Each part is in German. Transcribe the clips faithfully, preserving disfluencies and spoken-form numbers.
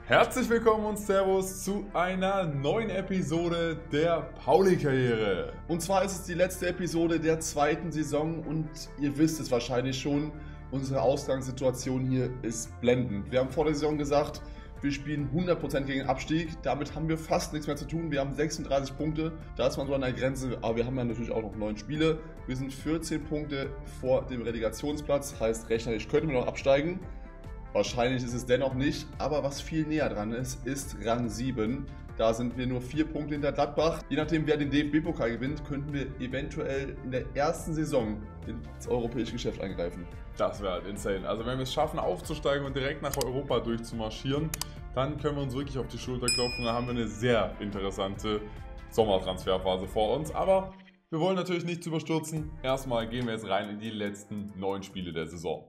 Herzlich willkommen und Servus zu einer neuen Episode der Pauli-Karriere. Und zwar ist es die letzte Episode der zweiten Saison und ihr wisst es wahrscheinlich schon, unsere Ausgangssituation hier ist blendend. Wir haben vor der Saison gesagt, wir spielen hundert Prozent gegen den Abstieg, damit haben wir fast nichts mehr zu tun. Wir haben sechsunddreißig Punkte, da ist man so an der Grenze, aber wir haben ja natürlich auch noch neun Spiele. Wir sind vierzehn Punkte vor dem Relegationsplatz, heißt rechnerisch könnten wir noch absteigen. Wahrscheinlich ist es dennoch nicht, aber was viel näher dran ist, ist Rang sieben. Da sind wir nur vier Punkte hinter Gladbach. Je nachdem, wer den D F B-Pokal gewinnt, könnten wir eventuell in der ersten Saison ins europäische Geschäft eingreifen. Das wäre halt insane. Also wenn wir es schaffen aufzusteigen und direkt nach Europa durchzumarschieren, dann können wir uns wirklich auf die Schulter klopfen. Da haben wir eine sehr interessante Sommertransferphase vor uns. Aber wir wollen natürlich nichts überstürzen. Erstmal gehen wir jetzt rein in die letzten neun Spiele der Saison.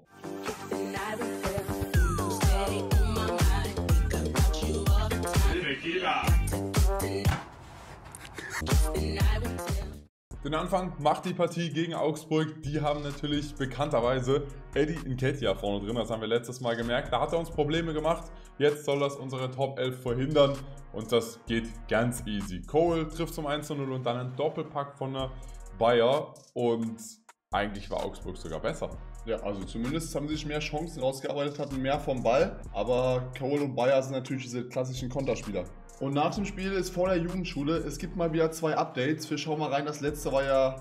Den Anfang macht die Partie gegen Augsburg. Die haben natürlich bekannterweise Eddie Nketiah vorne drin. Das haben wir letztes Mal gemerkt. Da hat er uns Probleme gemacht. Jetzt soll das unsere Top elf verhindern. Und das geht ganz easy. Cole trifft zum eins zu null und dann ein Doppelpack von der Bayer. Und eigentlich war Augsburg sogar besser. Ja, also zumindest haben sie sich mehr Chancen rausgearbeitet, hatten mehr vom Ball. Aber Cole und Bayer sind natürlich diese klassischen Konterspieler. Und nach dem Spiel ist vor der Jugendschule. Es gibt mal wieder zwei Updates. Wir schauen mal rein. Das letzte war ja,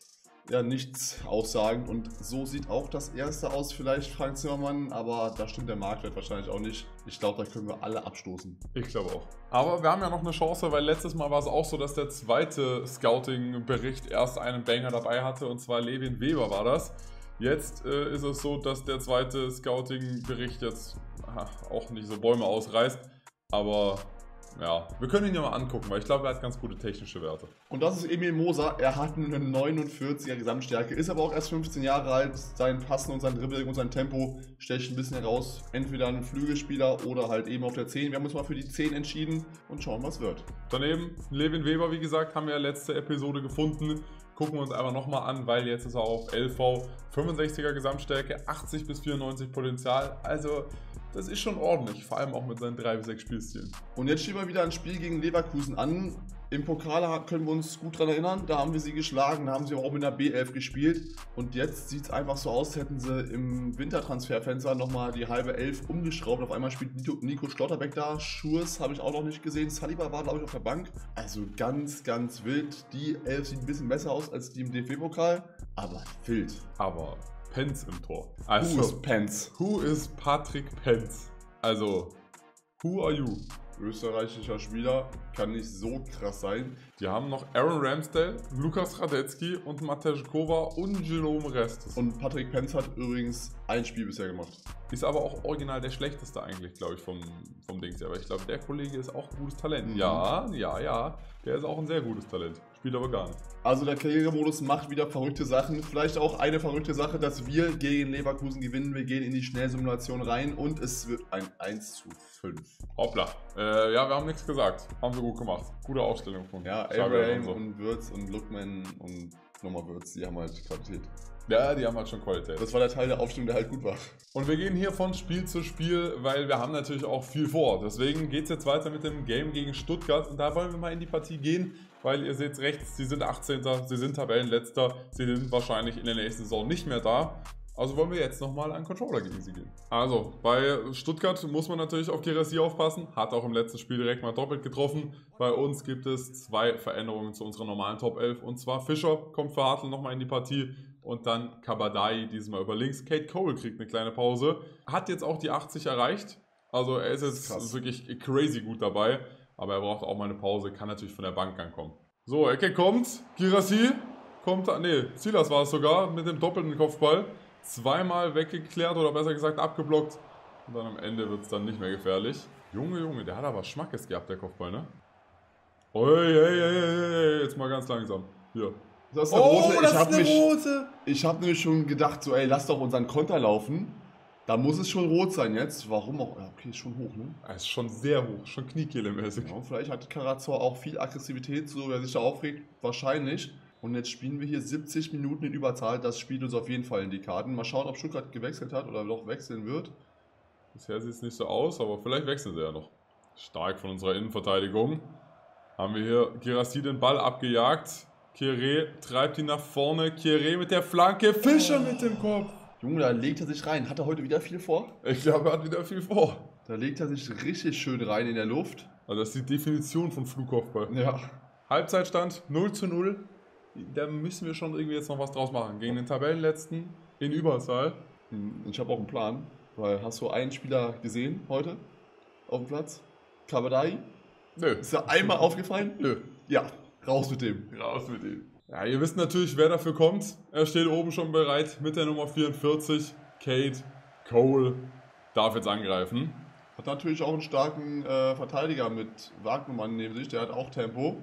ja nichts aussagend. Und so sieht auch das erste aus. Vielleicht Frank Zimmermann. Aber da stimmt der Marktwert wahrscheinlich auch nicht. Ich glaube, da können wir alle abstoßen. Ich glaube auch. Aber wir haben ja noch eine Chance, weil letztes Mal war es auch so, dass der zweite Scouting-Bericht erst einen Banger dabei hatte. Und zwar Levin Weber war das. Jetzt äh, ist es so, dass der zweite Scouting-Bericht jetzt ach, auch nicht so Bäume ausreißt. Aber ja, wir können ihn ja mal angucken, weil ich glaube, er hat ganz gute technische Werte. Und das ist Emil Moser. Er hat eine neunundvierziger Gesamtstärke, ist aber auch erst fünfzehn Jahre alt. Sein Passen und sein Dribbling und sein Tempo stecht ein bisschen heraus. Entweder ein Flügelspieler oder halt eben auf der zehn. Wir haben uns mal für die zehn entschieden und schauen, was wird. Daneben Levin Weber, wie gesagt, haben wir ja letzte Episode gefunden. Gucken wir uns einfach nochmal an, weil jetzt ist er auf L V, fünfundsechziger Gesamtstärke, achtzig bis vierundneunzig Potenzial. Also das ist schon ordentlich, vor allem auch mit seinen drei bis sechs Spielstilen. Und jetzt stehen wir wieder ein Spiel gegen Leverkusen an. Im Pokal können wir uns gut daran erinnern, da haben wir sie geschlagen, da haben sie auch mit einer B elf gespielt. Und jetzt sieht es einfach so aus, hätten sie im Wintertransferfenster nochmal die halbe Elf umgeschraubt. Auf einmal spielt Nico Schlotterbeck da, Schurs habe ich auch noch nicht gesehen, Saliba war glaube ich auf der Bank. Also ganz, ganz wild. Die Elf sieht ein bisschen besser aus als die im D F B-Pokal, aber wild. Aber Penz im Tor. Also, who is Penz? Who is Patrick Penz? Also, who are you? Österreichischer Spieler, kann nicht so krass sein. Die haben noch Aaron Ramsdale, Lukas Radetzky und Matej Kova und Jerome Restes. Und Patrick Penz hat übrigens ein Spiel bisher gemacht. Ist aber auch original der schlechteste eigentlich, glaube ich, vom, vom Dings her. Aber ich glaube, der Kollege ist auch ein gutes Talent. Mhm. Ja, ja, ja. Der ist auch ein sehr gutes Talent. Spielt aber gar nicht. Also der Karrieremodus macht wieder verrückte Sachen. Vielleicht auch eine verrückte Sache, dass wir gegen Leverkusen gewinnen. Wir gehen in die Schnellsimulation rein und es wird ein eins zu fünf. Hoppla. Äh, ja, wir haben nichts gesagt. Haben wir gut gemacht. Gute Aufstellung von Ja, Abraham und, so. und Würz und Lookman und nochmal Würz, die haben halt Qualität. Ja, die haben halt schon Qualität. Das war der Teil der Aufstellung, der halt gut war. Und wir gehen hier von Spiel zu Spiel, weil wir haben natürlich auch viel vor. Deswegen geht es jetzt weiter mit dem Game gegen Stuttgart. Und da wollen wir mal in die Partie gehen, weil ihr seht rechts, sie sind achtzehnter, sie sind Tabellenletzter, sie sind wahrscheinlich in der nächsten Saison nicht mehr da. Also wollen wir jetzt nochmal einen Controller gegen sie gehen. Also, bei Stuttgart muss man natürlich auf Girassi aufpassen. Hat auch im letzten Spiel direkt mal doppelt getroffen. Bei uns gibt es zwei Veränderungen zu unserer normalen Top elf. Und zwar Fischer kommt für Hartl nochmal in die Partie. Und dann Kabadai diesmal über links. Kate Cole kriegt eine kleine Pause. Hat jetzt auch die achtzig erreicht. Also er ist jetzt Krass. wirklich crazy gut dabei. Aber er braucht auch mal eine Pause. Kann natürlich von der Bank ankommen. So, Ecke kommt. Girassi kommt. Ne, Silas war es sogar mit dem doppelten Kopfball. Zweimal weggeklärt oder besser gesagt abgeblockt. Und dann am Ende wird es dann nicht mehr gefährlich. Junge, Junge, der hat aber Schmackes gehabt, der Kopfball, ne? Oi, ey, ey, ey, jetzt mal ganz langsam. Hier. Das ist eine oh, rote. Das ich habe ist eine mich, rote. Ich habe nämlich schon gedacht, so, ey, lass doch unseren Konter laufen. Da muss es schon rot sein jetzt. Warum auch? Ja, okay, ist schon hoch, ne? Er ist schon sehr hoch, schon Kniekehle-mäßig. Ja, vielleicht hat Karazor auch viel Aggressivität, so wer sich da aufregt. Wahrscheinlich. Und jetzt spielen wir hier siebzig Minuten in Überzahl. Das spielt uns auf jeden Fall in die Karten. Mal schauen, ob Stuttgart gewechselt hat oder noch wechseln wird. Bisher sieht es nicht so aus, aber vielleicht wechseln sie ja noch. Stark von unserer Innenverteidigung. Haben wir hier Guirassy den Ball abgejagt. Kieré treibt ihn nach vorne. Kieré mit der Flanke. Fischer mit dem Kopf. Junge, da legt er sich rein. Hat er heute wieder viel vor? Ich glaube, er hat wieder viel vor. Da legt er sich richtig schön rein in der Luft. Also das ist die Definition von Flugkopfball. Ja. Halbzeitstand null zu null. Da müssen wir schon irgendwie jetzt noch was draus machen. Gegen den Tabellenletzten in Überzahl. Ich habe auch einen Plan. Weil, hast du einen Spieler gesehen heute auf dem Platz? Kabadai? Nö. Ist er einmal aufgefallen? Nö. Ja, raus mit dem. Raus mit ihm. Ja, ihr wisst natürlich, wer dafür kommt. Er steht oben schon bereit mit der Nummer vierundvierzig. Kate Cole darf jetzt angreifen. Hat natürlich auch einen starken äh, Verteidiger mit Wagnermann neben sich. Der hat auch Tempo.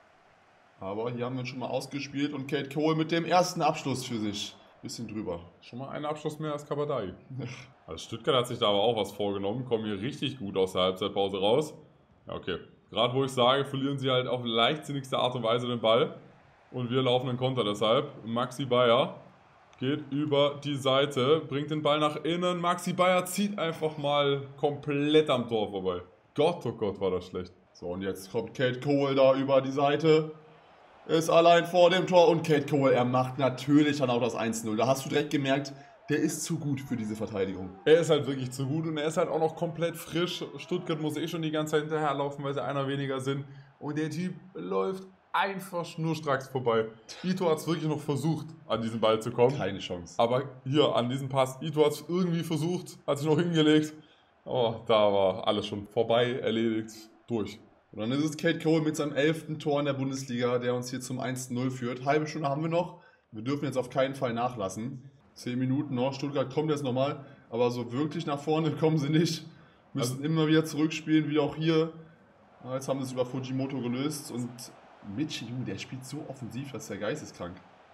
Aber hier haben wir ihn schon mal ausgespielt. Und Kate Cole mit dem ersten Abschluss für sich. Bisschen drüber. Schon mal einen Abschluss mehr als Kabadai. Also Stuttgart hat sich da aber auch was vorgenommen. Kommen hier richtig gut aus der Halbzeitpause raus. Ja, okay. Gerade wo ich sage, verlieren sie halt auf leichtsinnigste Art und Weise den Ball. Und wir laufen einen Konter deshalb. Maxi Bayer geht über die Seite, bringt den Ball nach innen. Maxi Bayer zieht einfach mal komplett am Tor vorbei. Gott, oh Gott, war das schlecht. So, und jetzt kommt Kate Cole da über die Seite. Ist allein vor dem Tor. Und Kate Cole, er macht natürlich dann auch das eins zu null. Da hast du direkt gemerkt, der ist zu gut für diese Verteidigung. Er ist halt wirklich zu gut und er ist halt auch noch komplett frisch. Stuttgart muss eh schon die ganze Zeit hinterherlaufen, weil sie einer weniger sind. Und der Typ läuft einfach schnurstracks vorbei. Ito hat es wirklich noch versucht, an diesen Ball zu kommen. Keine Chance. Aber hier, an diesem Pass, Ito hat es irgendwie versucht, hat sich noch hingelegt. Aber da war alles schon vorbei, erledigt, durch. Und dann ist es Kate Cole mit seinem elften Tor in der Bundesliga, der uns hier zum eins zu null führt. Halbe Stunde haben wir noch. Wir dürfen jetzt auf keinen Fall nachlassen. Zehn Minuten noch. Stuttgart kommt jetzt nochmal. Aber so wirklich nach vorne kommen sie nicht. Müssen also immer wieder zurückspielen, wie auch hier. Jetzt haben sie es über Fujimoto gelöst. Und Michi, Junge, der spielt so offensiv, dass der geisteskrank.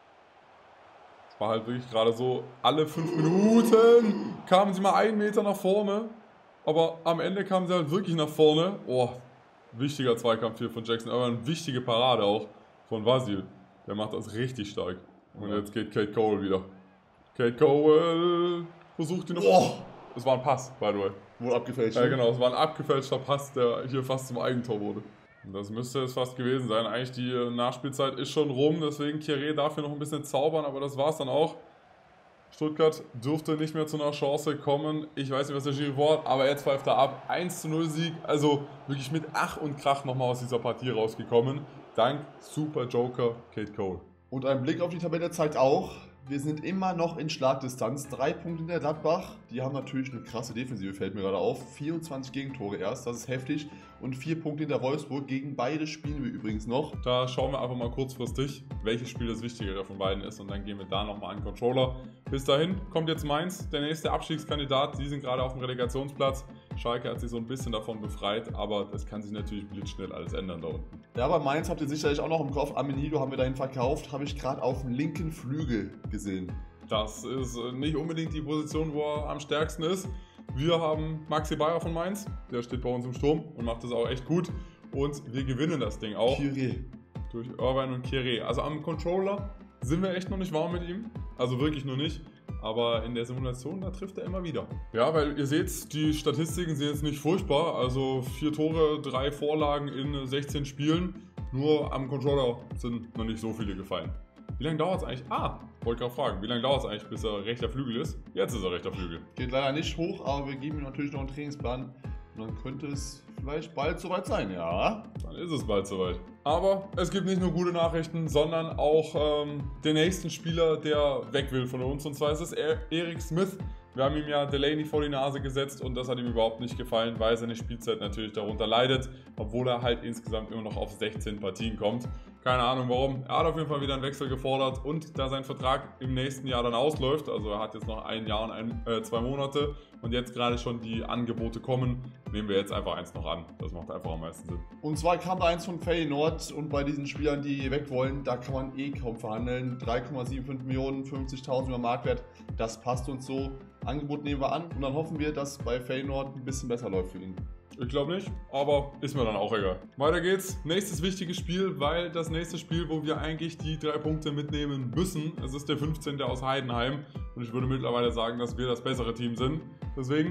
Es war halt wirklich gerade so, alle fünf Minuten kamen sie mal einen Meter nach vorne. Aber am Ende kamen sie halt wirklich nach vorne. Oh, wichtiger Zweikampf hier von Jackson, aber eine wichtige Parade auch von Vasil. Der macht das richtig stark. Und jetzt geht Kate Cole wieder. Kate Cole versucht ihn noch. Oh. Es war ein Pass, by the way. Wurde abgefälscht. Ja, genau, es war ein abgefälschter Pass, der hier fast zum Eigentor wurde. Und das müsste es fast gewesen sein. Eigentlich die Nachspielzeit ist schon rum, deswegen Kieré darf hier noch ein bisschen zaubern, aber das war es dann auch. Stuttgart dürfte nicht mehr zu einer Chance kommen. Ich weiß nicht, was der Schiri war, aber jetzt pfeift er ab. eins zu null Sieg, also wirklich mit Ach und Krach nochmal aus dieser Partie rausgekommen. Dank Super Joker Kate Cole. Und ein Blick auf die Tabelle zeigt auch, wir sind immer noch in Schlagdistanz. Drei Punkte in der Gladbach. Die haben natürlich eine krasse Defensive, fällt mir gerade auf. vierundzwanzig Gegentore erst, das ist heftig. Und vier Punkte in der Wolfsburg. Gegen beide spielen wir übrigens noch. Da schauen wir einfach mal kurzfristig, welches Spiel das wichtigere von beiden ist. Und dann gehen wir da nochmal an den Controller. Bis dahin kommt jetzt Mainz, der nächste Abstiegskandidat. Die sind gerade auf dem Relegationsplatz. Schalke hat sich so ein bisschen davon befreit, aber das kann sich natürlich blitzschnell alles ändern da unten. Ja, aber Mainz habt ihr sicherlich auch noch im Kopf. Amenido haben wir dahin verkauft, habe ich gerade auf dem linken Flügel gesehen. Das ist nicht unbedingt die Position, wo er am stärksten ist. Wir haben Maxi Bayer von Mainz, der steht bei uns im Sturm und macht das auch echt gut. Und wir gewinnen das Ding auch. Kieré. Durch Irvine und Kieré. Also am Controller sind wir echt noch nicht warm mit ihm. Also wirklich nur nicht. Aber in der Simulation, da trifft er immer wieder. Ja, weil ihr seht, die Statistiken sind jetzt nicht furchtbar. Also vier Tore, drei Vorlagen in sechzehn Spielen. Nur am Controller sind noch nicht so viele gefallen. Wie lange dauert es eigentlich? Ah, wollte gerade fragen. Wie lange dauert es eigentlich, bis er rechter Flügel ist? Jetzt ist er rechter Flügel. Geht leider nicht hoch, aber wir geben ihm natürlich noch einen Trainingsplan. Und dann könnte es vielleicht bald soweit sein, ja? Dann ist es bald soweit. Aber es gibt nicht nur gute Nachrichten, sondern auch ähm, den nächsten Spieler, der weg will von uns. Und zwar ist es Eric Smith. Wir haben ihm ja Delaney vor die Nase gesetzt und das hat ihm überhaupt nicht gefallen, weil seine Spielzeit natürlich darunter leidet, obwohl er halt insgesamt immer noch auf sechzehn Partien kommt. Keine Ahnung warum. Er hat auf jeden Fall wieder einen Wechsel gefordert und da sein Vertrag im nächsten Jahr dann ausläuft, also er hat jetzt noch ein Jahr und ein, äh, zwei Monate und jetzt gerade schon die Angebote kommen, nehmen wir jetzt einfach eins noch an. Das macht einfach am meisten Sinn. Und zwar kam da eins von Feyenoord und bei diesen Spielern, die weg wollen, da kann man eh kaum verhandeln. drei Komma fünfundsiebzig Millionen, fünfzigtausend über Marktwert, das passt uns so. Angebot nehmen wir an und dann hoffen wir, dass bei Feyenoord ein bisschen besser läuft für ihn. Ich glaube nicht, aber ist mir dann auch egal. Weiter geht's. Nächstes wichtiges Spiel, weil das nächste Spiel, wo wir eigentlich die drei Punkte mitnehmen müssen, es ist der fünfzehnte aus Heidenheim und ich würde mittlerweile sagen, dass wir das bessere Team sind. Deswegen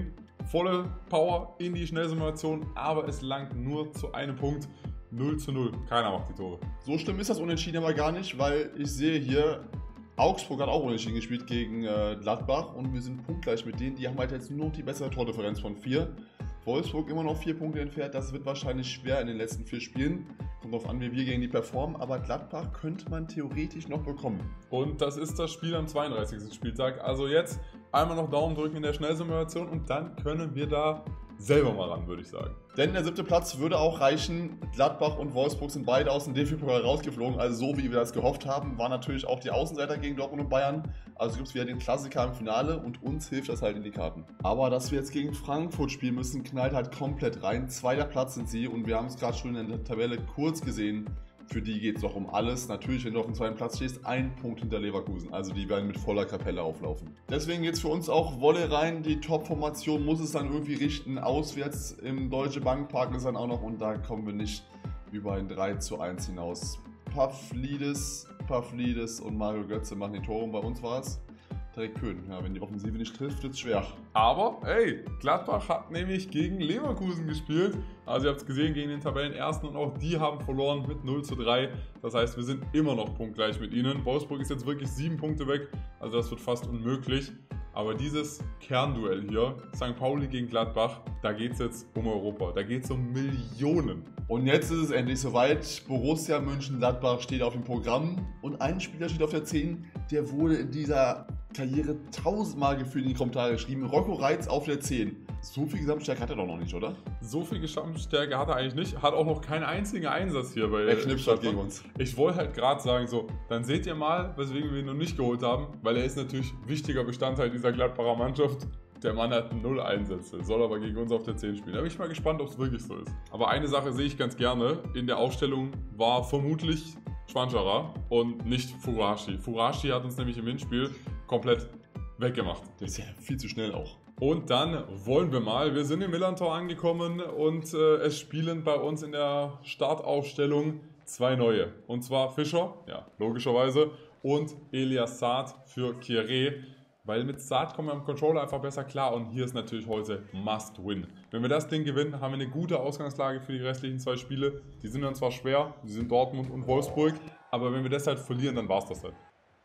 volle Power in die Schnellsimulation, aber es langt nur zu einem Punkt. null zu null. Keiner macht die Tore. So schlimm ist das Unentschieden aber gar nicht, weil ich sehe hier, Augsburg hat auch Unentschieden gespielt gegen äh, Gladbach und wir sind punktgleich mit denen. Die haben halt jetzt nur noch die bessere Tordifferenz von vier. Wolfsburg immer noch vier Punkte entfernt. Das wird wahrscheinlich schwer in den letzten vier Spielen. Kommt darauf an, wie wir gegen die performen. Aber Gladbach könnte man theoretisch noch bekommen. Und das ist das Spiel am zweiunddreißigsten Spieltag. Also jetzt einmal noch Daumen drücken in der Schnellsimulation und dann können wir da selber mal ran, würde ich sagen. Denn der siebte Platz würde auch reichen. Gladbach und Wolfsburg sind beide aus dem D F B-Pokal rausgeflogen. Also so wie wir das gehofft haben, waren natürlich auch die Außenseiter gegen Dortmund und Bayern. Also gibt es wieder den Klassiker im Finale und uns hilft das halt in die Karten. Aber dass wir jetzt gegen Frankfurt spielen müssen, knallt halt komplett rein. Zweiter Platz sind sie und wir haben es gerade schon in der Tabelle kurz gesehen. Für die geht es doch um alles. Natürlich, wenn du auf dem zweiten Platz stehst, ein Punkt hinter Leverkusen. Also die werden mit voller Kapelle auflaufen. Deswegen geht es für uns auch Wolle rein. Die Top-Formation muss es dann irgendwie richten. Auswärts im Deutsche Bank Park ist dann auch noch und da kommen wir nicht über ein drei zu eins hinaus. Pavlidis, Pavlidis und Mario Götze machen die Tore und bei uns war es direkt Köhn. Ja, wenn die Offensive nicht trifft, wird es schwer. Aber, hey, Gladbach hat nämlich gegen Leverkusen gespielt. Also ihr habt es gesehen, gegen den Tabellenersten und auch die haben verloren mit null zu drei. Das heißt, wir sind immer noch punktgleich mit ihnen. Wolfsburg ist jetzt wirklich sieben Punkte weg, also das wird fast unmöglich. Aber dieses Kernduell hier, Sankt Pauli gegen Gladbach, da geht es jetzt um Europa, da geht es um Millionen. Und jetzt ist es endlich soweit. Borussia Mönchengladbach steht auf dem Programm und ein Spieler steht auf der zehn, der wurde in dieser Karriere tausendmal gefühlt in die Kommentare geschrieben. Rocco Reitz auf der zehn. So viel Gesamtstärke hat er doch noch nicht, oder? So viel Gesamtstärke hat er eigentlich nicht. Hat auch noch keinen einzigen Einsatz hier bei Er knipst halt gegen uns. Ich wollte halt gerade sagen, so, dann seht ihr mal, weswegen wir ihn noch nicht geholt haben, weil er ist natürlich wichtiger Bestandteil dieser Gladbacher Mannschaft. Der Mann hat null Einsätze, soll aber gegen uns auf der zehn spielen. Da bin ich mal gespannt, ob es wirklich so ist. Aber eine Sache sehe ich ganz gerne. In der Aufstellung war vermutlich Schwanschara und nicht Furashi. Furashi hat uns nämlich im Hinspiel komplett weggemacht. Der ist ja viel zu schnell auch. Und dann wollen wir mal, wir sind im Millantor angekommen und äh, es spielen bei uns in der Startaufstellung zwei neue. Und zwar Fischer, ja, logischerweise, und Elias Saad für Kieré. Weil mit Saad kommen wir am Controller einfach besser klar und hier ist natürlich heute Must Win. Wenn wir das Ding gewinnen, haben wir eine gute Ausgangslage für die restlichen zwei Spiele. Die sind dann zwar schwer, die sind Dortmund und Wolfsburg, aber wenn wir das halt verlieren, dann war es das halt.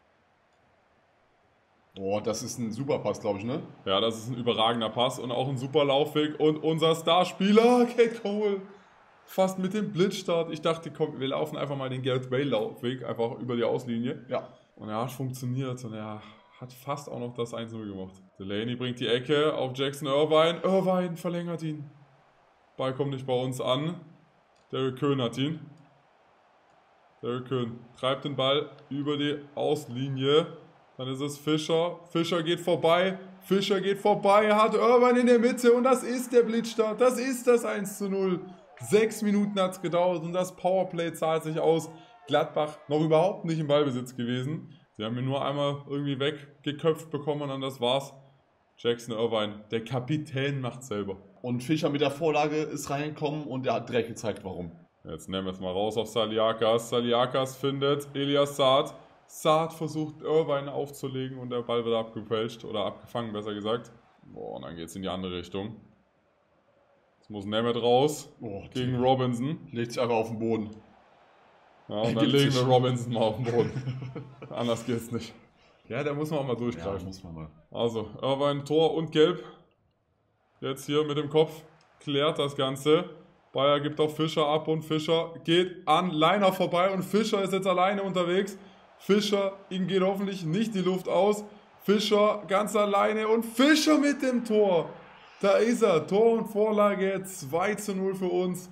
Boah, das ist ein super Pass, glaube ich, ne? Ja, das ist ein überragender Pass und auch ein super Laufweg und unser Starspieler, Kate Cole, fast mit dem Blitzstart. Ich dachte, komm, wir laufen einfach mal den Gareth Bale Laufweg, einfach über die Auslinie. Ja. Und er hat funktioniert und er hat fast auch noch das eins null gemacht. Delaney bringt die Ecke auf Jackson Irvine. Irvine verlängert ihn. Ball kommt nicht bei uns an. Derrick Köhn hat ihn. Derrick Köhn treibt den Ball über die Auslinie. Dann ist es Fischer. Fischer geht vorbei. Fischer geht vorbei. Hat Irvine in der Mitte und das ist der Blitzstart. Das ist das eins zu null. Sechs Minuten hat es gedauert und das Powerplay zahlt sich aus. Gladbach noch überhaupt nicht im Ballbesitz gewesen. Sie haben ihn nur einmal irgendwie weggeköpft bekommen und das war's. Jackson Irvine, der Kapitän, macht selber. Und Fischer mit der Vorlage ist reingekommen und er hat direkt gezeigt, warum. Jetzt nehmen wir es mal raus auf Saliakas. Saliakas findet Elias Saad. Saad versucht Irvine aufzulegen und der Ball wird abgefälscht oder abgefangen, besser gesagt. Boah, und dann geht es in die andere Richtung. Jetzt muss Nemeth raus oh, gegen Robinson. Legt sich einfach auf den Boden. Ja, und dann legen wir Robinson mal auf den Boden. Anders geht's nicht. Ja, da muss man auch mal durchgreifen. Ja, muss man mal. Also, Irvine, Tor und Gelb. Jetzt hier mit dem Kopf klärt das Ganze. Bayer gibt auf Fischer ab und Fischer geht an Leiner vorbei und Fischer ist jetzt alleine unterwegs. Fischer, ihm geht hoffentlich nicht die Luft aus. Fischer ganz alleine und Fischer mit dem Tor. Da ist er. Tor und Vorlage zwei zu null für uns.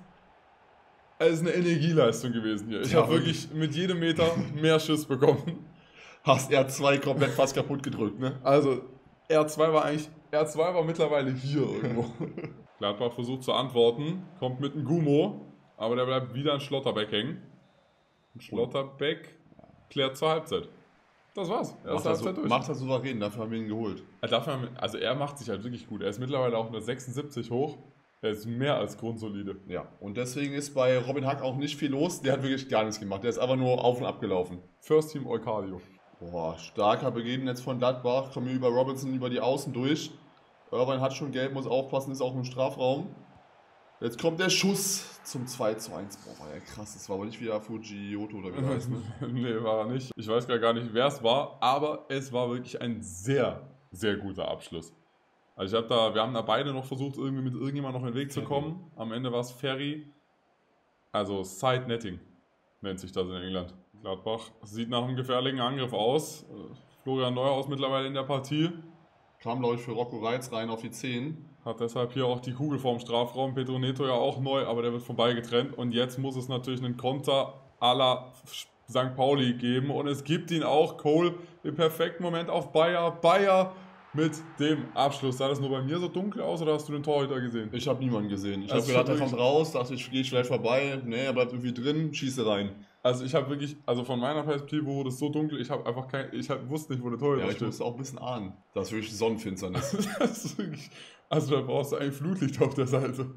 Es ist eine Energieleistung gewesen hier. Ich ja, habe wirklich mit jedem Meter mehr Schiss bekommen. Hast R zwei komplett fast kaputt gedrückt, ne? Also R zwei war eigentlich, R zwei war mittlerweile hier irgendwo. Gladbach versucht zu antworten, kommt mit einem Gumo, aber der bleibt wieder an Schlotterbeck hängen. Und Schlotterbeck klärt zur Halbzeit. Das war's. Macht er, so, macht er souverän, dafür haben wir ihn geholt. Er darf, also er macht sich halt wirklich gut. Er ist mittlerweile auch nur sechsundsiebzig hoch. Er ist mehr als grundsolide. Ja, und deswegen ist bei Robin Hack auch nicht viel los. Der hat wirklich gar nichts gemacht. Der ist einfach nur auf und ab gelaufen. First Team Eucardio. Boah, starker Beginn jetzt von Gladbach. Kommen wir über Robinson über die Außen durch. Irvine hat schon gelb, muss aufpassen, ist auch im Strafraum. Jetzt kommt der Schuss zum zwei zu eins. Boah, war ja krass. Das war aber nicht wieder Fujioto oder wie der heißt, ne? Nee, war er nicht. Ich weiß gar nicht, wer es war, aber es war wirklich ein sehr, sehr guter Abschluss. Also ich habe da, wir haben da beide noch versucht, irgendwie mit irgendjemandem noch in den Weg zu kommen. Am Ende war es Ferry. Also Side Netting nennt sich das in England. Gladbach sieht nach einem gefährlichen Angriff aus. Florian Neuhaus mittlerweile in der Partie. Kam, glaube ich, für Rocco Reitz rein auf die zehn. Hat deshalb hier auch die Kugel vorm Strafraum. Petro Neto ja auch neu, aber der wird vorbei getrennt. Und jetzt muss es natürlich einen Konter à la Sankt Pauli geben. Und es gibt ihn auch. Cole im perfekten Moment auf Bayer. Bayer mit dem Abschluss. Sah das nur bei mir so dunkel aus oder hast du den Torhüter gesehen? Ich habe niemanden gesehen. Ich habe Also gedacht, er wirklich- kommt raus, dachte ich, gehe ich vielleicht vorbei. Nee, er bleibt irgendwie drin, schieße rein. Also ich habe wirklich, also von meiner Perspektive wurde es so dunkel, ich habe einfach kein, ich hab, wusste nicht, wo der Torhüter Ja, ich steht. musste auch ein bisschen ahnen. Das ist wirklich Sonnenfinsternis. Das ist wirklich, also da brauchst du ein Flutlicht auf der Seite.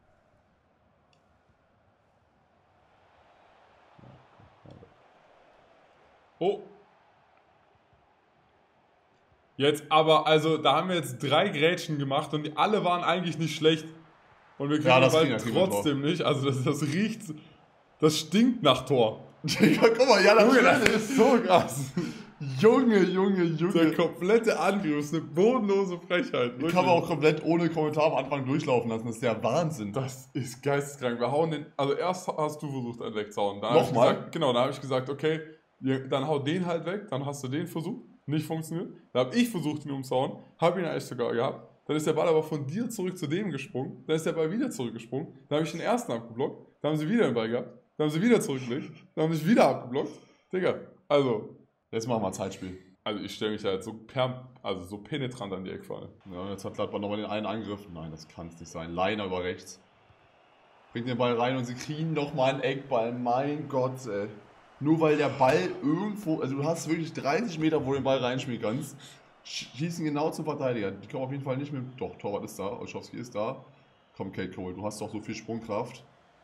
Oh. Jetzt aber, also da haben wir jetzt drei Grätschen gemacht und die alle waren eigentlich nicht schlecht. Und wir kriegen Ja, das aber ging ja kriegen wir trotzdem nicht. Also das, das riecht, das stinkt nach Tor. Ja, guck mal, ja, Junge, das natürlich. ist so krass. Junge, Junge, Junge. Der komplette Angriff ist eine bodenlose Frechheit. Ich wirklich. kann man auch komplett ohne Kommentar am Anfang durchlaufen lassen. Das ist der Wahnsinn. Das ist geisteskrank. Wir hauen den, also erst hast du versucht, einen wegzuhauen. Da hab ich Nochmal? gesagt- Genau, da habe ich gesagt, okay, wir- dann hau den halt weg, dann hast du den versucht, nicht funktioniert. Da habe ich versucht, ihn umzuhauen, habe ihn eigentlich sogar gehabt. Dann ist der Ball aber von dir zurück zu dem gesprungen, dann ist der Ball wieder zurückgesprungen, dann habe ich den ersten abgeblockt, dann haben sie wieder den Ball gehabt, dann haben sie wieder zurückgelegt, dann haben sie wieder abgeblockt. Digga, also, Jetzt machen wir Zeitspiel. also ich stelle mich da jetzt so, per, also so penetrant an die Eckfahne. Ja, jetzt hat Gladbach nochmal den einen Angriff. Nein, das kann es nicht sein. Leiner über rechts. Bringt den Ball rein und sie kriegen nochmal einen Eckball. Mein Gott, ey. Nur weil der Ball irgendwo, also du hast wirklich dreißig Meter, wo du den Ball reinspielen kannst. Schießen genau zum Verteidiger. Die kommen auf jeden Fall nicht mit. Doch, Torwart ist da, Olschowski ist da. Komm, Kate Cole, du hast doch so viel Sprungkraft.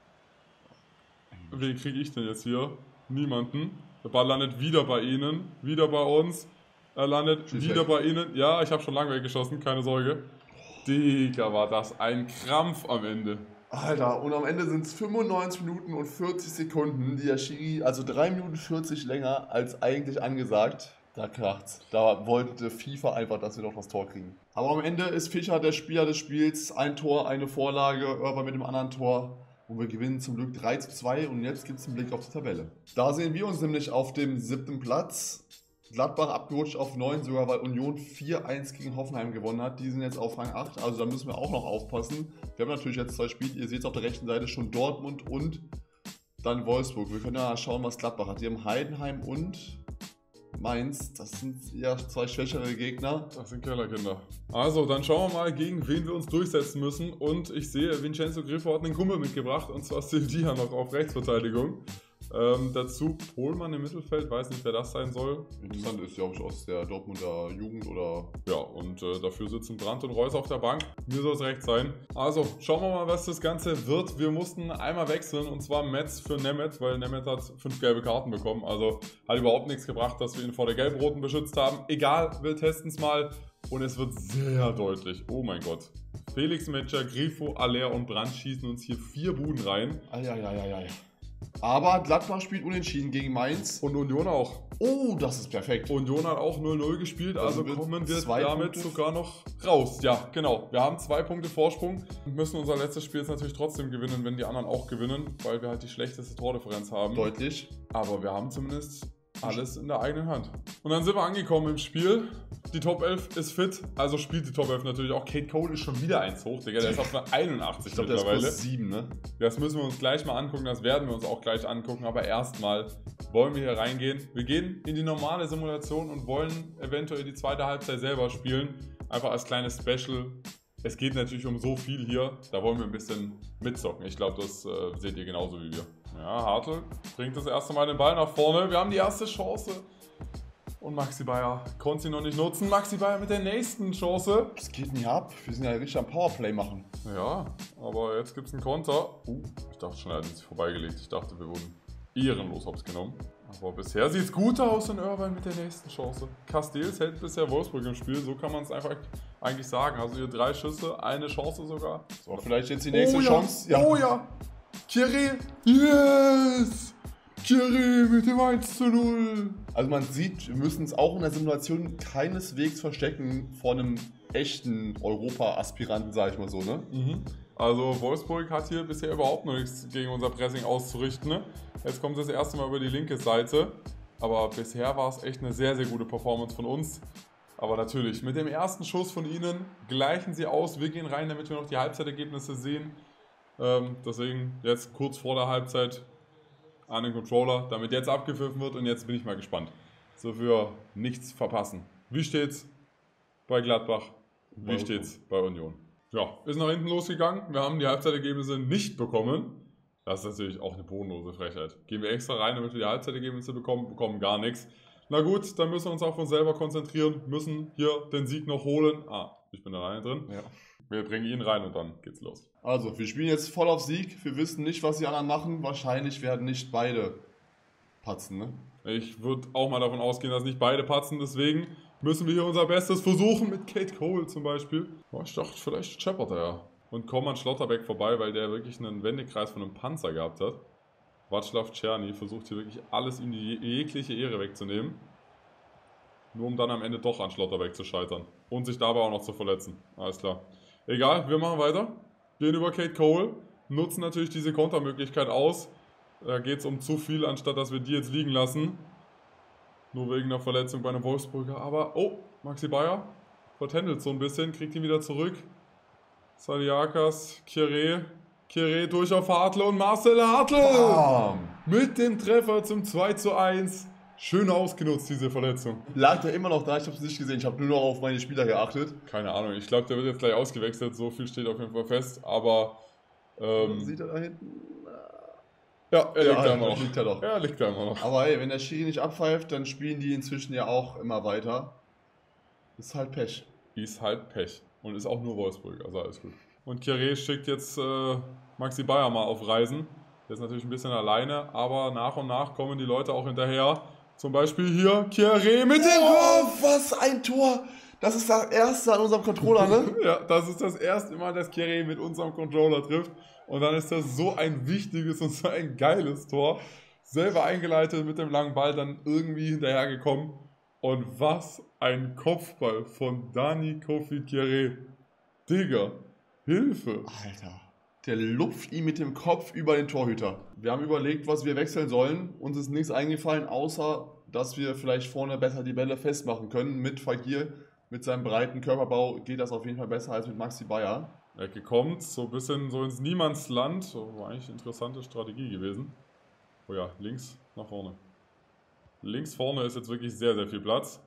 Wen kriege ich denn jetzt hier? Niemanden. Der Ball landet wieder bei ihnen, wieder bei uns. Er landet Schieß wieder weg. bei ihnen. Ja, ich habe schon lange weggeschossen, keine Sorge. Digga, war das ein Krampf am Ende. Alter, und am Ende sind es fünfundneunzig Minuten und vierzig Sekunden, die der Schiri, also drei Minuten vierzig länger als eigentlich angesagt. Da kracht's. Da wollte FIFA einfach, dass wir noch das Tor kriegen. Aber am Ende ist Fischer der Spieler des Spiels. Ein Tor, eine Vorlage, Irvine mit dem anderen Tor. Und wir gewinnen zum Glück drei zu zwei und jetzt gibt es einen Blick auf die Tabelle. Da sehen wir uns nämlich auf dem siebten Platz. Gladbach abgerutscht auf neun, sogar weil Union vier eins gegen Hoffenheim gewonnen hat. Die sind jetzt auf Rang acht, also da müssen wir auch noch aufpassen. Wir haben natürlich jetzt zwei Spiele, ihr seht es auf der rechten Seite schon Dortmund und dann Wolfsburg. Wir können ja schauen, was Gladbach hat. Die haben Heidenheim und Mainz. Das sind eher zwei schwächere Gegner. Das sind Kellerkinder. Also, dann schauen wir mal, gegen wen wir uns durchsetzen müssen. Und ich sehe, Vincenzo Griffo hat einen Kumpel mitgebracht, und zwar Sildia noch auf Rechtsverteidigung. Ähm, dazu Pohlmann im Mittelfeld, weiß nicht, wer das sein soll. Interessant ist, glaube ich, aus der Dortmunder Jugend oder... Ja, und äh, dafür sitzen Brandt und Reus auf der Bank. Mir soll es recht sein. Also, schauen wir mal, was das Ganze wird. Wir mussten einmal wechseln, und zwar Metz für Nemeth, weil Nemeth hat fünf gelbe Karten bekommen. Also hat überhaupt nichts gebracht, dass wir ihn vor der Gelb-Roten beschützt haben. Egal, wir testen es mal. Und es wird sehr deutlich. Oh mein Gott. Felix Metscher, Grifo, Aller und Brandt schießen uns hier vier Buden rein. Eieieiei. Aber Gladbach spielt unentschieden gegen Mainz. Und Union auch. Oh, das ist perfekt. Union hat auch null null gespielt, also wird kommen wir zwei damit Punkte. sogar noch raus. Ja, genau. Wir haben zwei Punkte Vorsprung. Wir müssen unser letztes Spiel jetzt natürlich trotzdem gewinnen, wenn die anderen auch gewinnen, weil wir halt die schlechteste Tordifferenz haben. Deutlich. Aber wir haben zumindest alles in der eigenen Hand. Und dann sind wir angekommen im Spiel. Die Top elf ist fit, also spielt die Top elf natürlich auch. Kate Cole ist schon wieder eins hoch, Digga. Der ist auf einer einundachtzig Ich glaube, der ist mittlerweile. plus sieben, ne? Das müssen wir uns gleich mal angucken, das werden wir uns auch gleich angucken, aber erstmal wollen wir hier reingehen. Wir gehen in die normale Simulation und wollen eventuell die zweite Halbzeit selber spielen, einfach als kleines Special. Es geht natürlich um so viel hier, da wollen wir ein bisschen mitzocken. Ich glaube, das äh, seht ihr genauso wie wir. Ja, Hartl bringt das erste Mal den Ball nach vorne, wir haben die erste Chance. Und Maxi Bayer konnte sie noch nicht nutzen. Maxi Bayer mit der nächsten Chance. Das geht nicht ab. Wir sind ja richtig am Powerplay machen. Ja, aber jetzt gibt es einen Konter. Uh, ich dachte schon, er hat sich vorbeigelegt. Ich dachte, wir wurden ehrenlos hops genommen. Aber bisher sieht es gut aus in Irvine mit der nächsten Chance. Castells hält bisher Wolfsburg im Spiel. So kann man es einfach eigentlich sagen. Also hier drei Schüsse, eine Chance sogar. So, vielleicht jetzt die nächste oh, Chance. Ja. Ja. Oh ja! Kieré! Yes! Kieré mit dem eins zu null! Also man sieht, wir müssen es auch in der Simulation keineswegs verstecken vor einem echten Europa-Aspiranten, sag ich mal so, ne? Mhm. Also Wolfsburg hat hier bisher überhaupt noch nichts gegen unser Pressing auszurichten. Ne? Jetzt kommt es das erste Mal über die linke Seite. Aber bisher war es echt eine sehr, sehr gute Performance von uns. Aber natürlich, mit dem ersten Schuss von ihnen gleichen sie aus. Wir gehen rein, damit wir noch die Halbzeitergebnisse sehen. Ähm, deswegen jetzt kurz vor der Halbzeit an den Controller, damit jetzt abgepfiffen wird. Und jetzt bin ich mal gespannt. So für nichts verpassen. Wie steht's bei Gladbach? Wie steht's bei Union? Ja, ist nach hinten losgegangen. Wir haben die Halbzeitergebnisse nicht bekommen. Das ist natürlich auch eine bodenlose Frechheit. Gehen wir extra rein, damit wir die Halbzeitergebnisse bekommen, bekommen gar nichts. Na gut, dann müssen wir uns auf uns selber konzentrieren, müssen hier den Sieg noch holen. Ah, ich bin alleine drin. Ja. Wir bringen ihn rein und dann geht's los. Also, wir spielen jetzt voll auf Sieg. Wir wissen nicht, was die anderen machen. Wahrscheinlich werden nicht beide patzen, ne? Ich würde auch mal davon ausgehen, dass nicht beide patzen, deswegen müssen wir hier unser Bestes versuchen mit Kate Cole zum Beispiel. Oh, ich dachte, vielleicht scheppert er ja. Und kommen an Schlotterbeck vorbei, weil der wirklich einen Wendekreis von einem Panzer gehabt hat. Václav Czerny versucht hier wirklich alles, ihm die jegliche Ehre wegzunehmen. Nur um dann am Ende doch an Schlotterbeck zu scheitern. Und sich dabei auch noch zu verletzen. Alles klar. Egal, wir machen weiter. Gehen über Kate Cole. Nutzen natürlich diese Kontermöglichkeit aus. Da geht es um zu viel, anstatt dass wir die jetzt liegen lassen. Nur wegen der Verletzung bei einem Wolfsburger. Aber, oh, Maxi Bayer vertändelt so ein bisschen, kriegt ihn wieder zurück. Saliakas, Kieré, Kieré durch auf Hartl und Marcel Hartl Bam. Mit dem Treffer zum zwei zu eins. Schön ausgenutzt, diese Verletzung. Lag der immer noch da? Ich habe es nicht gesehen. Ich habe nur noch auf meine Spieler geachtet. Keine Ahnung. Ich glaube, der wird jetzt gleich ausgewechselt. So viel steht auf jeden Fall fest. Aber ähm, sieht er da hinten? Ja, er ja, liegt da immer noch. Liegt er doch. Er liegt da immer noch. Aber ey, wenn der Schiri nicht abpfeift, dann spielen die inzwischen ja auch immer weiter. Ist halt Pech. Ist halt Pech. Und ist auch nur Wolfsburg, also alles gut. Und Kieré schickt jetzt äh, Maxi Bayer mal auf Reisen. Der ist natürlich ein bisschen alleine, aber nach und nach kommen die Leute auch hinterher. Zum Beispiel hier Kieré mit dem Oh, was ein Tor! Das ist das erste an unserem Controller, ne? Ja, das ist das erste Mal, dass Kieré mit unserem Controller trifft. Und dann ist das so ein wichtiges und so ein geiles Tor. Selber eingeleitet mit dem langen Ball, dann irgendwie hinterhergekommen. Und was ein Kopfball von Dani Kofi Kieré. Digga, Hilfe. Alter, der lupft ihn mit dem Kopf über den Torhüter. Wir haben überlegt, was wir wechseln sollen. Uns ist nichts eingefallen, außer, dass wir vielleicht vorne besser die Bälle festmachen können. Mit Fagir, mit seinem breiten Körperbau geht das auf jeden Fall besser als mit Maxi Bayer. Ecke kommt, so ein bisschen so ins Niemandsland. So, war eigentlich eine interessante Strategie gewesen. Oh ja, links nach vorne. Links vorne ist jetzt wirklich sehr, sehr viel Platz.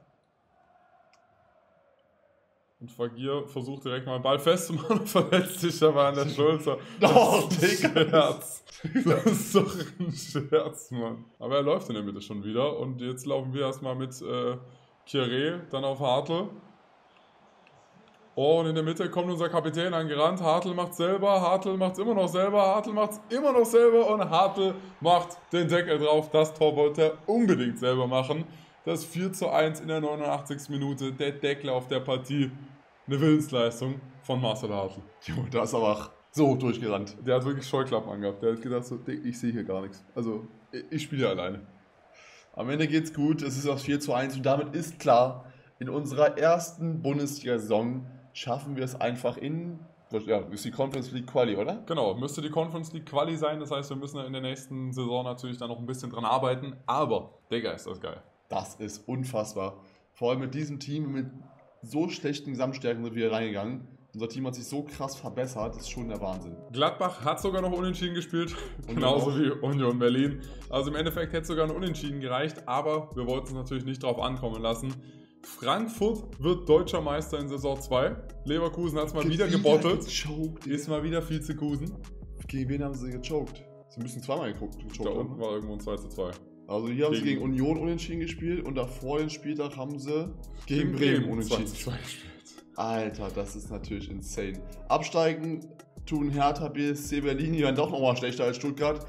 Und Fagir versucht direkt mal den Ball festzumachen und verletzt sich aber an der Schulter. Doch, Digga. Das ist doch ein Scherz, Mann. Aber er läuft in der Mitte schon wieder. Und jetzt laufen wir erstmal mit äh, Kieré, dann auf Hartl. Oh, und in der Mitte kommt unser Kapitän angerannt. Hartl macht selber, Hartl macht es immer noch selber, Hartl macht es immer noch selber und Hartl macht den Deckel drauf. Das Tor wollte er unbedingt selber machen. Das vier zu eins in der neunundachtzigsten Minute, der Deckel auf der Partie. Eine Willensleistung von Marcel Hartl. Jo, da ist aber so durchgerannt. Der hat wirklich Scheuklappen angehabt. Der hat gedacht, so, ich sehe hier gar nichts. Also, ich spiele alleine. Am Ende geht's gut, es ist das vier zu eins und damit ist klar, in unserer ersten Bundesliga-Saison schaffen wir es einfach in, ja, ist die Conference League Quali, oder? Genau, müsste die Conference League Quali sein, das heißt, wir müssen in der nächsten Saison natürlich dann noch ein bisschen dran arbeiten, aber, Digga, ist das geil. Das ist unfassbar. Vor allem mit diesem Team, mit so schlechten Gesamtstärken sind wir reingegangen. Unser Team hat sich so krass verbessert, das ist schon der Wahnsinn. Gladbach hat sogar noch unentschieden gespielt, genauso wie Union Berlin. Also im Endeffekt hätte sogar ein Unentschieden gereicht, aber wir wollten es natürlich nicht drauf ankommen lassen. Frankfurt wird deutscher Meister in Saison zwei. Leverkusen hat es mal wieder gebottelt. Gechoked, ist mal wieder Vizekusen. Gegen wen haben sie gechoked? Sie müssen zweimal geguckt. Da unten war irgendwo ein zwei zu zwei. Also hier haben sie gegen Union unentschieden gespielt und davor den Spieltag haben sie gegen, gegen Bremen, Bremen unentschieden zwei zu zwei gespielt. Alter, das ist natürlich insane. Absteigen tun Hertha, B S C Berlin, die waren doch nochmal schlechter als Stuttgart.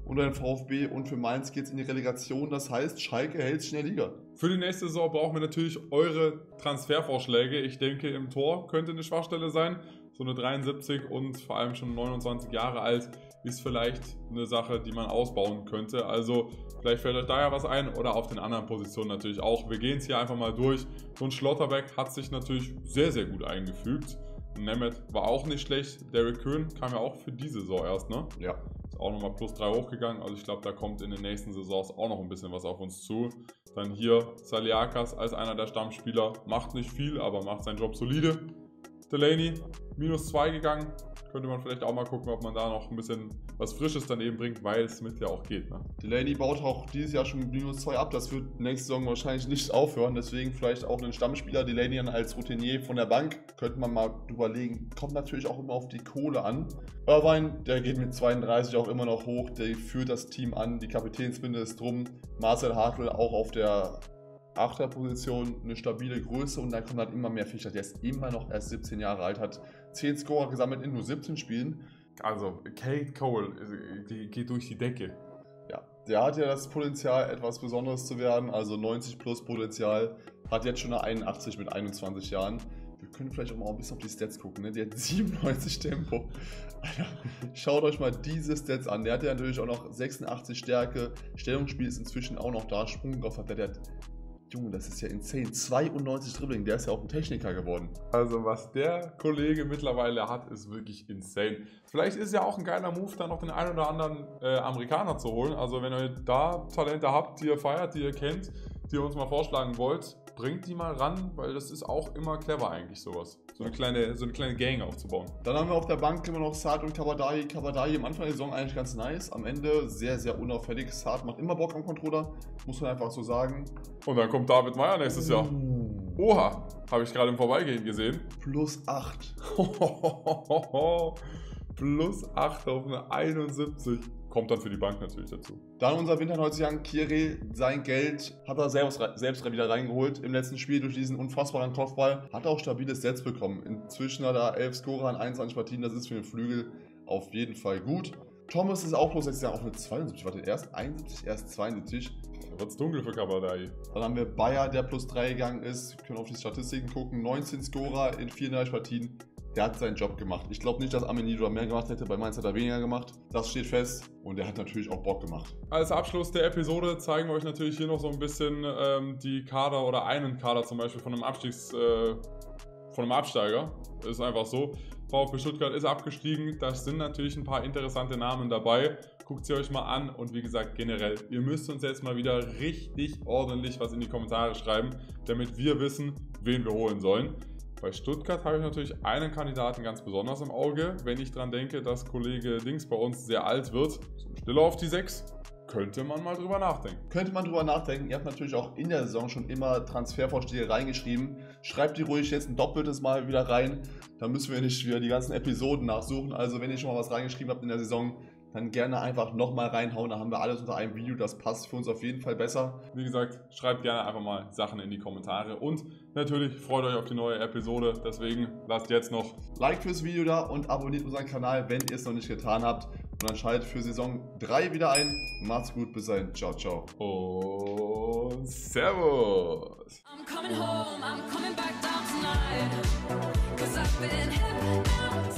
und ein VfB und für Mainz geht es in die Relegation. Das heißt, Schalke hält sich in der Liga. Für die nächste Saison brauchen wir natürlich eure Transfervorschläge. Ich denke, im Tor könnte eine Schwachstelle sein. So eine dreiundsiebzig und vor allem schon neunundzwanzig Jahre alt ist vielleicht eine Sache, die man ausbauen könnte. Also vielleicht fällt euch da ja was ein oder auf den anderen Positionen natürlich auch. Wir gehen es hier einfach mal durch. So ein Schlotterbeck hat sich natürlich sehr, sehr gut eingefügt. Nemeth war auch nicht schlecht. Derek Köhn kam ja auch für diese Saison erst, ne? Ja. Ist auch nochmal plus drei hochgegangen. Also ich glaube, da kommt in den nächsten Saisons auch noch ein bisschen was auf uns zu. Dann hier Saliakas als einer der Stammspieler. Macht nicht viel, aber macht seinen Job solide. Delaney, minus zwei gegangen. Könnte man vielleicht auch mal gucken, ob man da noch ein bisschen was Frisches daneben bringt, weil Smith ja auch geht. Ne? Delaney baut auch dieses Jahr schon minus zwei ab. Das wird nächste Saison wahrscheinlich nicht aufhören. Deswegen vielleicht auch einen Stammspieler. Delaney dann als Routinier von der Bank. Könnte man mal überlegen. Kommt natürlich auch immer auf die Kohle an. Irvine, der geht mit zweiunddreißig auch immer noch hoch. Der führt das Team an. Die Kapitänsbinde ist drum. Marcel Hartl auch auf der Achterposition eine stabile Größe und dann kommt halt immer mehr Fischer. Der ist immer noch erst siebzehn Jahre alt, hat zehn Scorer gesammelt in nur siebzehn Spielen. Also Kate Cole, die geht durch die Decke. Ja, der hat ja das Potenzial, etwas Besonderes zu werden, also neunzig plus Potenzial. Hat jetzt schon eine einundachtzig mit einundzwanzig Jahren. Wir können vielleicht auch mal ein bisschen auf die Stats gucken, ne? Der hat siebenundneunzig Tempo. Alter, schaut euch mal diese Stats an. Der hat ja natürlich auch noch sechsundachtzig Stärke. Stellungsspiel ist inzwischen auch noch da. Sprungkraft hat der, der hat Junge, das ist ja insane. zweiundneunzig Dribbling, der ist ja auch ein Techniker geworden. Also was der Kollege mittlerweile hat, ist wirklich insane. Vielleicht ist ja auch ein geiler Move, dann noch den einen oder anderen äh, Amerikaner zu holen. Also wenn ihr da Talente habt, die ihr feiert, die ihr kennt, die ihr uns mal vorschlagen wollt, bringt die mal ran, weil das ist auch immer clever eigentlich sowas. So eine kleine, so eine kleine Gang aufzubauen. Dann haben wir auf der Bank immer noch Saad und Kabadai. Kabadai am Anfang der Saison eigentlich ganz nice, am Ende sehr, sehr unauffällig. Saad macht immer Bock am Controller, muss man einfach so sagen. Und dann kommt David Meyer nächstes Jahr. Oha, habe ich gerade im Vorbeigehen gesehen. Plus acht. Plus acht auf eine einundsiebzig. Kommt dann für die Bank natürlich dazu. Dann unser Winterneuzjahr, Kire, sein Geld hat er selbst, selbst wieder reingeholt im letzten Spiel durch diesen unfassbaren Kopfball. Hat auch stabiles Sets bekommen. Inzwischen hat er elf Scorer in einundzwanzig Partien, das ist für den Flügel auf jeden Fall gut. Thomas ist auch plus sechs Jahre auf eine zweiundsiebzig, warte, erst einundsiebzig, erst zweiundsiebzig. Da wird's dunkel für Kabadai. Dann haben wir Bayer, der plus drei gegangen ist. Wir können auf die Statistiken gucken. neunzehn Scorer in vierunddreißig Partien. Der hat seinen Job gemacht. Ich glaube nicht, dass Amenidra mehr gemacht hätte. Bei Mainz hat er weniger gemacht. Das steht fest. Und er hat natürlich auch Bock gemacht. Als Abschluss der Episode zeigen wir euch natürlich hier noch so ein bisschen ähm, die Kader oder einen Kader zum Beispiel von einem Abstiegs... Äh, von einem Absteiger. Ist einfach so. VfB Stuttgart ist abgestiegen. Da sind natürlich ein paar interessante Namen dabei. Guckt sie euch mal an. Und wie gesagt, generell, ihr müsst uns jetzt mal wieder richtig ordentlich was in die Kommentare schreiben, damit wir wissen, wen wir holen sollen. Bei Stuttgart habe ich natürlich einen Kandidaten ganz besonders im Auge. Wenn ich daran denke, dass Kollege Dings bei uns sehr alt wird, so ein Stiller auf die sechs, könnte man mal drüber nachdenken. Könnte man drüber nachdenken. Ihr habt natürlich auch in der Saison schon immer Transfervorschläge reingeschrieben. Schreibt die ruhig jetzt ein doppeltes Mal wieder rein. Dann müssen wir nicht wieder die ganzen Episoden nachsuchen. Also wenn ihr schon mal was reingeschrieben habt in der Saison, dann gerne einfach nochmal reinhauen. Da haben wir alles unter einem Video. Das passt für uns auf jeden Fall besser. Wie gesagt, schreibt gerne einfach mal Sachen in die Kommentare. Und natürlich freut euch auf die neue Episode. Deswegen lasst jetzt noch Like fürs Video da und abonniert unseren Kanal, wenn ihr es noch nicht getan habt. Und dann schaltet für Saison drei wieder ein. Macht's gut, bis dahin. Ciao, ciao. Und Servus. I'm coming home, I'm coming back down tonight. 'Cause I've been hip now.